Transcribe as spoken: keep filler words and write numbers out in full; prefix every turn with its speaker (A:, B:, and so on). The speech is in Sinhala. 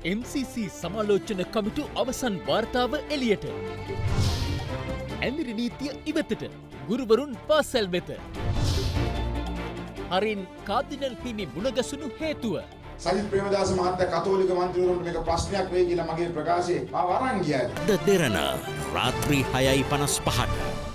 A: එම් සී සී සමාලෝචන කමිටු අවසන් වාර්තාව එළියට. ඇඳිරි නීතිය ඉවතට ගුරුවරුන් පාසැල් වෙත. හරින් කාදිනල් හිමි මුණගැසුණු හේතුව.
B: සජිත් ප්‍රේමදාස මහත්තයා කතෝලික මන්ත්‍රීවරුන්ට මේක ප්‍රශ්නයක් වෙයි කියලා මගේ ප්‍රකාශයේ මාව අරන් ගියා.
C: ද දෙරණ රාත්‍රී හයයි පනස් පහට